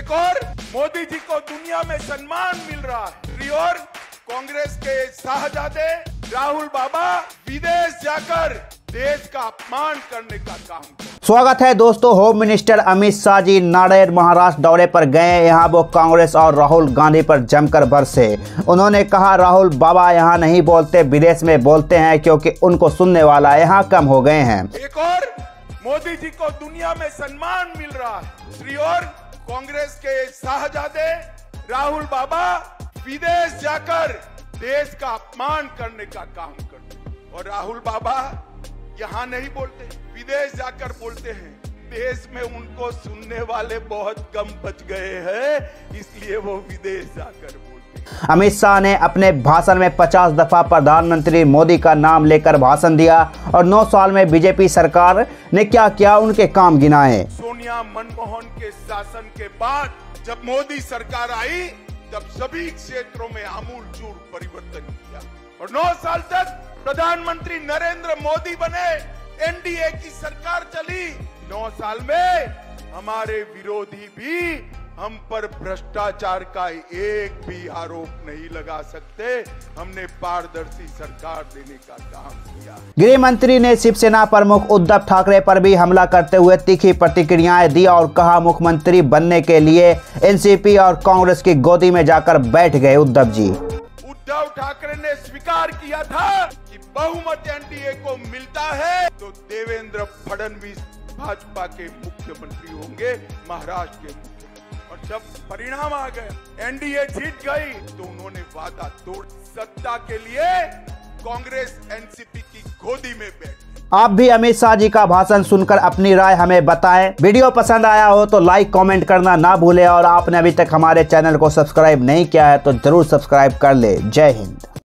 एक और मोदी जी को दुनिया में सम्मान मिल रहा है, दूसरी ओर कांग्रेस के शाहजादे राहुल बाबा विदेश जाकर देश का अपमान करने का काम कर। स्वागत है दोस्तों। होम मिनिस्टर अमित शाह जी नांदेड़ महाराष्ट्र दौरे पर गए। यहाँ वो कांग्रेस और राहुल गांधी पर जमकर बरसे। उन्होंने कहा राहुल बाबा यहाँ नहीं बोलते, विदेश में बोलते हैं क्योंकि उनको सुनने वाला यहाँ कम हो गए हैं। एक और मोदी जी को दुनिया में सम्मान मिल रहा है, दूसरी ओर कांग्रेस के शाहजादे राहुल बाबा विदेश जाकर देश का अपमान करने का काम करते। और राहुल बाबा यहाँ नहीं बोलते, विदेश जाकर बोलते हैं। देश में उनको सुनने वाले बहुत कम बच गए हैं, इसलिए वो विदेश जाकर बोलते हैं। अमित शाह ने अपने भाषण में 50 दफा प्रधानमंत्री मोदी का नाम लेकर भाषण दिया और 9 साल में बीजेपी सरकार ने क्या किया उनके काम गिनाए। सोनिया मनमोहन के शासन के बाद जब मोदी सरकार आई तब सभी क्षेत्रों में आमूलचूल परिवर्तन किया और 9 साल तक प्रधानमंत्री नरेंद्र मोदी बने, एनडीए की सरकार चली। 9 साल में हमारे विरोधी भी हम पर भ्रष्टाचार का एक भी आरोप नहीं लगा सकते। हमने पारदर्शी सरकार देने का काम किया। गृह मंत्री ने शिवसेना प्रमुख उद्धव ठाकरे पर भी हमला करते हुए तीखी प्रतिक्रियाएं दी और कहा मुख्यमंत्री बनने के लिए एनसीपी और कांग्रेस की गोदी में जाकर बैठ गए उद्धव जी। उद्धव ठाकरे ने स्वीकार किया था कि बहुमत एनडीए को मिलता है तो देवेंद्र फडणवीस भाजपा के मुख्यमंत्री होंगे, महाराष्ट्र के मुख्यमंत्री। और जब परिणाम आ गया, एनडीए जीत गई, तो उन्होंने वादा तोड़ सत्ता के लिए कांग्रेस एनसीपी की गोदी में बैठ। आप भी अमित शाह जी का भाषण सुनकर अपनी राय हमें बताएं। वीडियो पसंद आया हो तो लाइक कमेंट करना ना भूलें और आपने अभी तक हमारे चैनल को सब्सक्राइब नहीं किया है तो जरूर सब्सक्राइब कर ले। जय हिंद।